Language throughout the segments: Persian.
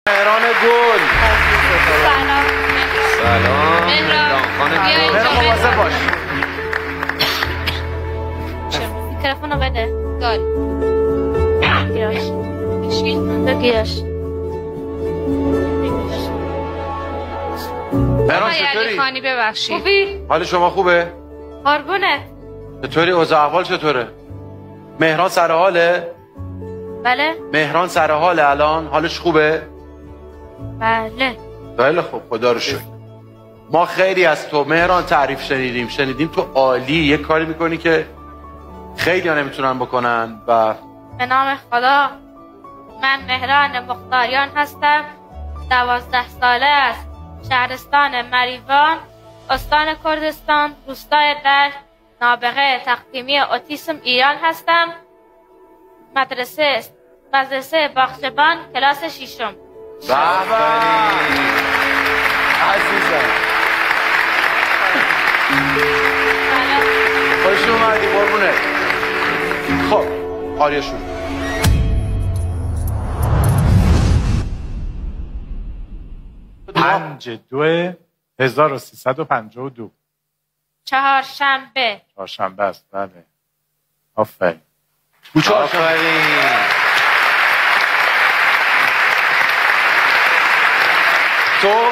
مهران گل. سلام. سلام مهران خانم. مواظب باش. تلفنو بده. گل. گیراش. گیراش. مهران چطوری؟ خانی ببخشید. خوبی؟ حال شما خوبه؟ قربونه. چطوری؟ اوضاع احوال چطوره؟ مهران سر حاله؟ بله؟ مهران سر حاله الان؟ حالش خوبه؟ بله. خیلی خوب، خدا رو شکر. ما خیلی از تو مهران تعریف شنیدیم تو عالی، یه کاری میکنی که خیلی ها نمیتونن بکنن. و به نام خدا، من مهران مختاریان هستم. 12 ساله است. شهرستان مریوان، استان کردستان، روستای دشت، نابغه تقدیمی اوتیسم ایران هستم. مدرسه باغچبان، کلاس 6م. عزیزم خوش اومدی قربونه. خب آریا شروع. پنج دو 1352 چهارشنبه. چهارشنبه است. بله آفرین. تو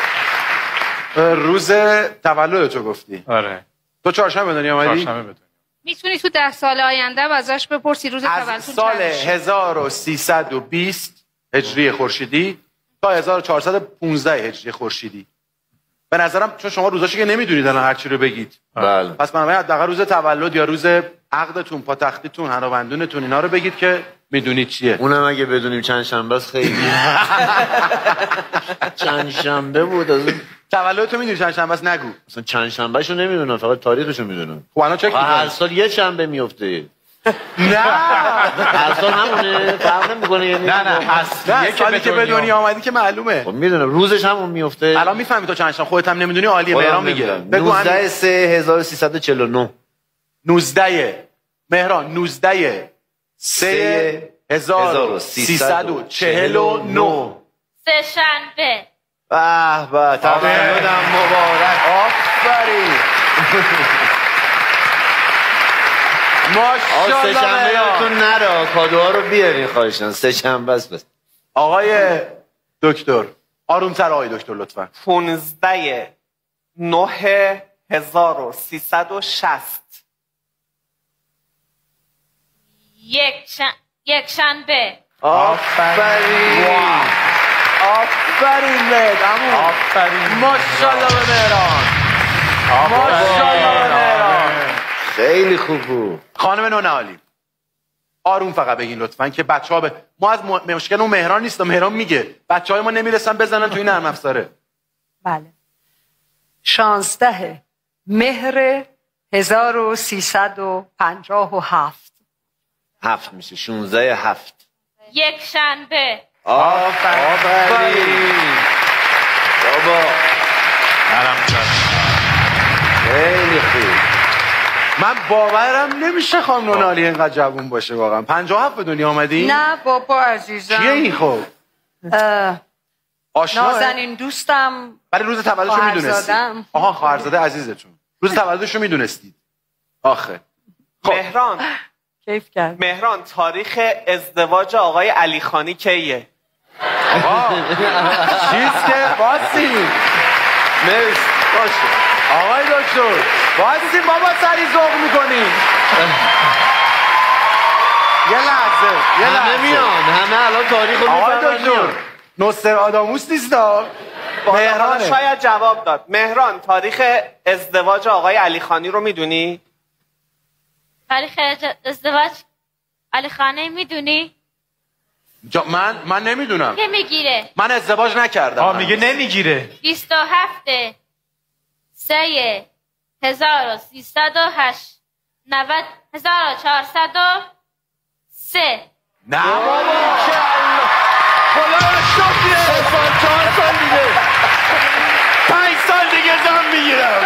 روز تولد تو گفتی؟ آره. تو چهارشنبه به دنیا آمدی؟ چهارشنبه به دنیا. میتونی تو 10 سال آینده و ازش بپرسی روز از تولدتون سال چند میشه؟ 1320 هجری خورشیدی تا 1415 هجری خورشیدی. به نظرم چون شما روزاشو که نمیدونید الان هر چی رو بگید. بله. پس بنابراین حداقل روز تولد یا روز عقدتون، پاتختیتون، هنابندونتون اینا رو بگید که میدونید چیه. اونم اگه بدونیم چند شنبه است خیلی. چند شنبه بود از تولدتو میدونی چند شنبه است؟ نگو. مثلا چند شنبه شو نمیدونم، فقط تاریخشو میدونم. خب الان چک هر می‌کنی؟ سال یه شنبه میفته. نه هر سال همونه، فرق نمیکنه. یعنی نه اصلیه سالی که به دنیا آمدی که معلومه. خب میدونم روزش همون میفته. الان میفهمی تو چند شنبه؟ خودت هم نمیدونی. عالیه. مهران میگه. بگو 19/3/1349. مهران 19/3/1349. سه‌شنبه. به به تولدم مبارک. آفرین. ماشاءالله. سه شنبه یادتون نره کادوها رو بیارین خواهشان. سه شنبه است بس. آقای دکتر آرومتر آقای دکتر لطفا. 15/9/1360. یک شنبه. آفرین. آفرین بهت عمو. آفرین. ماشاءالله به مهران. ماشاءالله به مهران. خیلی خوب بود. خانم نونعالی آروم فقط بگین لطفا که بچه‌ها ما از مشکل اون مهران نیست. مهران میگه بچه‌های ما نمیرسن بزنن توی نرم افزاره. بله. 16 مهر 1357. 7 میشه. 16/7. یک شنبه. آفرین. بابا خیلی خوب. من باورم نمیشه خانم نونعالی اینقدر جوون باشه واقعا. 57 به دنیا آمدی؟ نه بابا عزیزم. کیه این خب؟ آشناه؟ نازنین دوستم. برای روز تولدشو میدونستی؟ آها خواهرزاده عزیزتون. روز تولدشو میدونستید؟ آخه خب. مهران کیف کرد. مهران تاریخ ازدواج آقای علی خانی کیه؟ چیز که باسی مرسی باشه آقای دکتر باسی بابا سری ذوق میکنیم. یه لحظه همه میان، همه الان تاریخ رو آقای میفهمن. دکتر نوستراداموس نیستا؟ مهران شاید جواب داد. مهران تاریخ ازدواج آقای علی خانی رو میدونی؟ تاریخ ازدواج علی خانه میدونی؟ من نمیدونم. که میگیره؟ من ازدواج نکردم. میگه نمیگیره. 27/3/1308 1403. نه بابا خدا رو شکر. 4 سال دیگه. 5 سال دیگه زن میگیرم.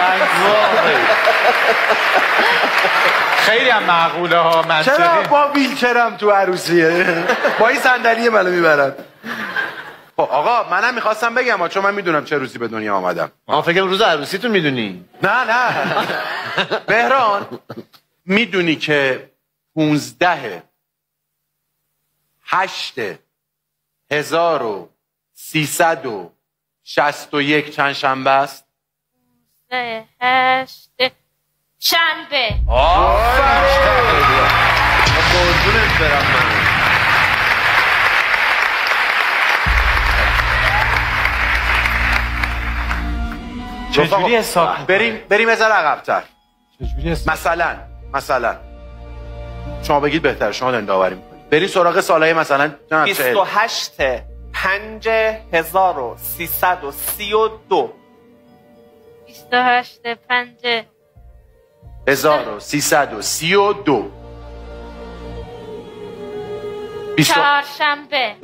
خیلی هم معقوله ها. منطقی. چرا با ویلچرم تو عروسیه؟ با این صندلی منو میبرن. خب آقا آقا منم میخواستم بگم چون من میدونم چه روزی به دنیا آمدم. فکرم روز عروسیتون میدونی. نه مهران میدونی که 15/8/1361 چند شنبه است؟ 8 شنبه. قربونت برم من. چجوری حساب بریم از عقب‌تر. چجوری حساب مثلا شما بگید بهتر، شما دارین داوری میکنید. بریم سراغ سالهای مثلا 28/5/1332. 28/5/1332. چهارشنبه.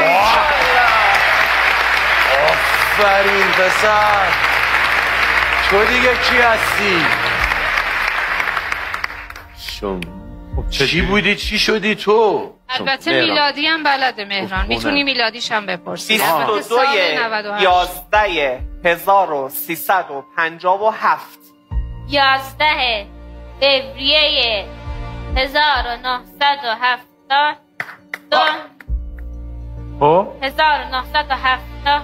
آفرین پسر. تو دیگه کی هستی؟ چی بودی؟ چی شدی تو؟ البته میلادی هم بلده مهران، میتونی میلادیش هم بپرسی. 22/11/1357. 11 فوریه 1970. 1970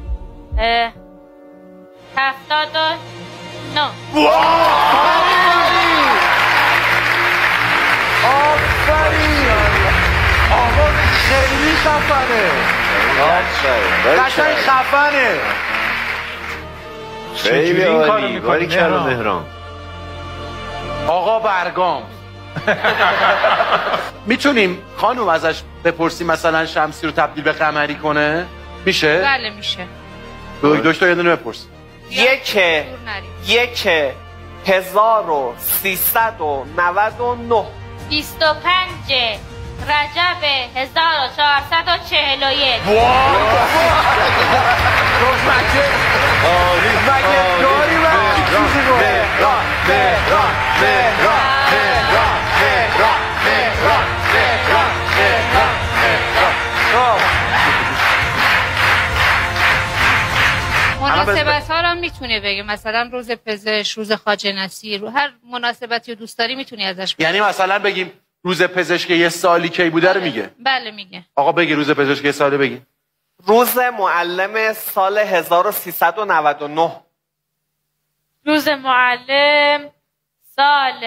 79. آفرین. آقا خیلی خفنه. قشنگ خفنه. خیلی عالی. باری کلا مهران. آقا برگام. میتونیم خانوم ازش بپرسیم مثلا شمسی رو تبدیل به قمری کنه؟ میشه؟ بله میشه. دوش تا یه دونه بپرس. 1/1399. 25 رجب 1441. مناسبت ها رو میتونه بگه، مثلا روز پزشک، روز خواجه نصیر، هر مناسبتی رو دوست داری میتونی ازش بگی. یعنی مثلا بگیم روز پزشک یه سالی کی بوده رو میگه؟ بله میگه. آقا بگی روز پزشک یه ساله بگی. روز معلم سال 1399. روز معلم سال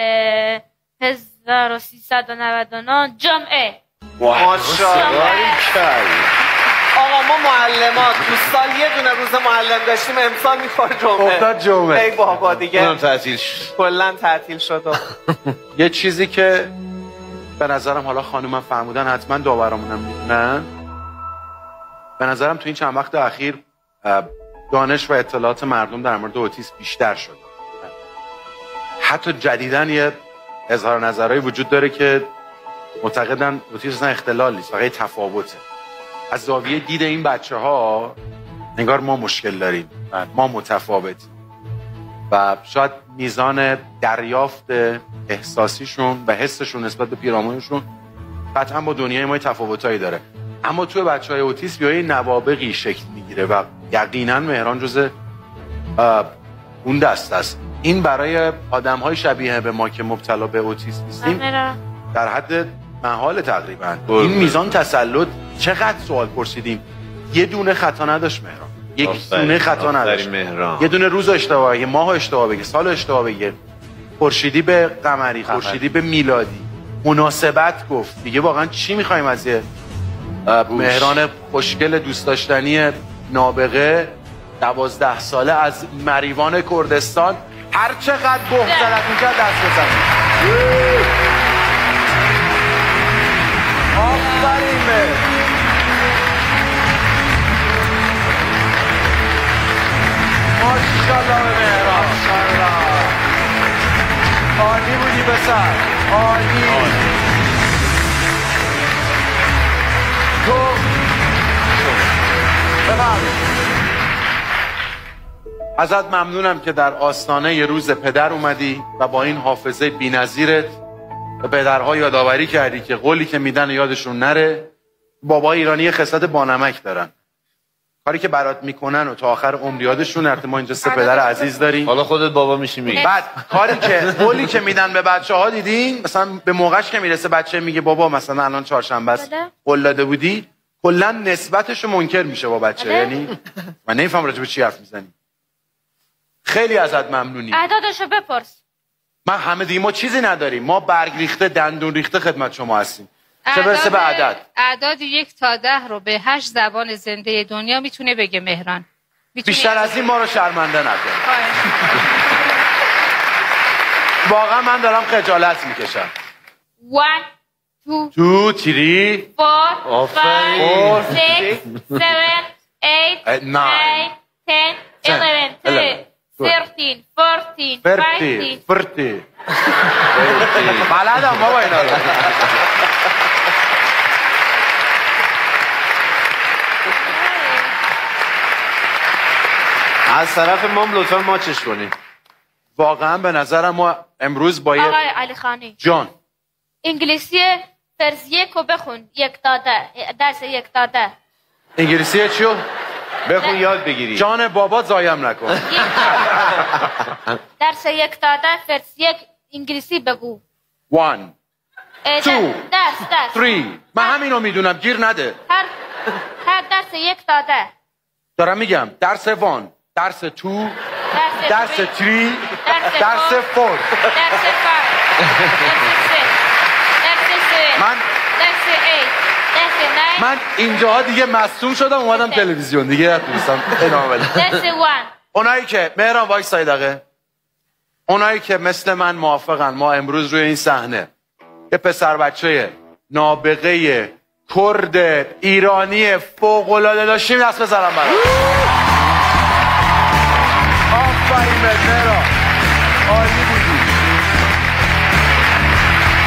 1399 جمعه. ماشاءالله. آقا ما معلمات تو سال یه دونه روز معلم داشتیم، امسال میخوره جمعه. افتاد جمعه. ای بابا دیگه اونم تعطیل شد. کلا تعطیل شد. یه چیزی که به نظرم حالا خانومم فرمودن حتما داورامونم میدونن، به نظرم تو این چند وقت اخیر دانش و اطلاعات مردم در مورد اوتیسم بیشتر شد. حتی جدیدن یه اظهار نظرهایی وجود داره که معتقدن اوتیسم اختلال نیست، فقط تفاوته. از زاویه دید این بچه‌ها انگار ما مشکل داریم، ما متفاوتیم و شاید میزان دریافت احساسیشون و حسشون نسبت به پیرامونشون قطعا با دنیای ما تفاوتایی داره. اما توی بچه‌های اوتیسم یه نوابغی شکل میگیره و یقینا مهران جز اون دست است. این برای آدم‌های شبیه به ما که مبتلا به اوتیسم نیستیم در حد محال تقریبا. این میزان تسلط، چقدر سوال پرسیدیم، یه دونه خطا نداشت مهران، یک دونه خطا نداشت. یه دونه روز اشتباه بگه، ماه اشتباه بگه، سال اشتباه بگه، خورشیدی به قمری، خورشیدی به میلادی، مناسبت گفت. دیگه واقعا چی می‌خوایم از یه مهران خوشگل دوست داشتنی نابغه 12 ساله از مریوان کردستان؟ هر چقدر گفت زلت می‌کرد دست بزنید. آفرین به ماشاءالله به مهران. عالی بودی پسر، عالی. تو بفرمایید. ازت ممنونم که در آستانه یه روز پدر اومدی و با این حافظه بی‌نظیرت به پدرها یادآوری کردی که قولی که میدن یادشون نره. بابای ایرانی خصلت بانمک دارن، کاری که برات میکنن و تا آخر عمر یادشون. ما اینجا 3 پدر عزیز داریم. حالا خودت بابا میشی میگی. بعد کاری که قولی که میدن به بچه‌ها دیدین، مثلا به موقعش که میرسه بچه میگه بابا مثلا الان چهارشنبه است قول داده بودی، کلا نسبتشو منکر میشه با بچه. یعنی من نمیفهم راجع به چی حرف میزنی. خیلی ازت ممنونی. اعدادشو بپرس. من همه دیگه ما چیزی نداریم. ما برگ ریخته دندون ریخته خدمت شما هستیم. چه برسه به عدد. اعداد 1 تا 10 رو به 8 زبان زنده دنیا میتونه بگه مهران. بیشتر از این ما رو شرمنده نکن. واقعا من دارم خجالت میکشم. 1 2 2 3 4 5 6 7 8 9 10 11 12 13 14 15 بلدم بابا اینا رو. از طرف مام لطفا ماچش کنیم. واقعا به نظرم ما امروز باید آقای علی خانی جان انگلیسی فرض 1 رو بخون. 1 تا 10 درس 1 تا 10 انگلیسی چیو؟ بخون یاد بگیری. جان بابا زایم نکن. درس 1 تا 10 فرض 1 انگلیسی بگو. 1 2 درس 3 من همینو میدونم گیر نده. هر درس 1 تا 10 دارم میگم درس 1 درس 2 درس 3 درس 4 درس 5 درس 6 من درس 8 درس 9 من اینجاها دیگه مصدوم شدم اومدم تلویزیون دیگه نتونستم ادامه بدم. درس 1 اونایی که مهران وایسای دقیقه، اونایی که مثل من موافقن ما امروز روی این صحنه یه پسر بچه نابغه کرد ایرانی فوق‌العاده داشتیم دست بزنم برام. آفرین بهت مهران، عالی بودی.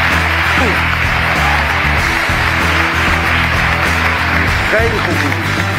خیلی خوب بودی.